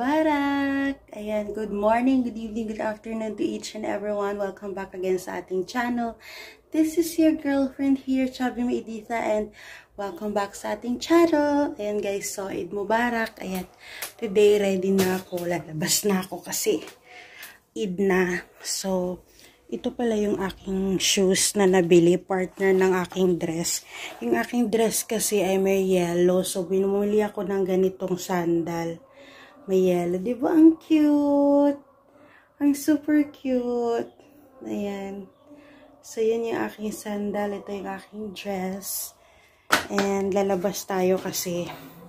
Mubarak! Ayan, good morning, good evening, good afternoon to each and everyone. Welcome back again sa ating channel. This is your girlfriend here, Chubby Editha, and welcome back sa ating channel. Ayan guys, so Eid Mubarak. Ayan, today ready na ako. Lalabas na ako kasi Eid na. So, ito pala yung aking shoes na nabili, partner ng aking dress. Yung aking dress kasi ay may yellow, so binumuli ako ng ganitong sandal. May yellow. Diba? Ang cute. Ang super cute. Ayan. So, yun yung aking sandal. Ito yung aking dress. And, lalabas tayo kasi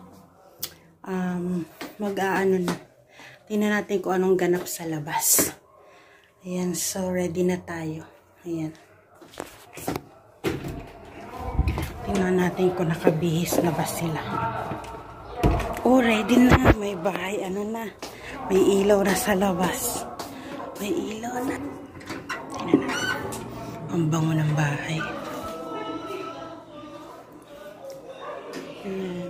mag-aano na. Tingnan natin kung anong ganap sa labas. Ayan. So, ready na tayo. Ayan. Tingnan natin kung nakabihis na ba sila. Oh, ready na. May bahay. Ano na. May ilaw na sa labas. May ilaw na. Tingnan natin. Ang bango ng bahay. Ayan.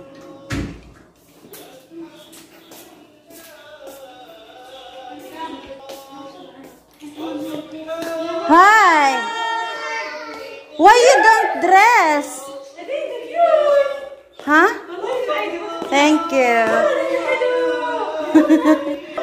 Hi! Why you don't dress? Huh? Thank you.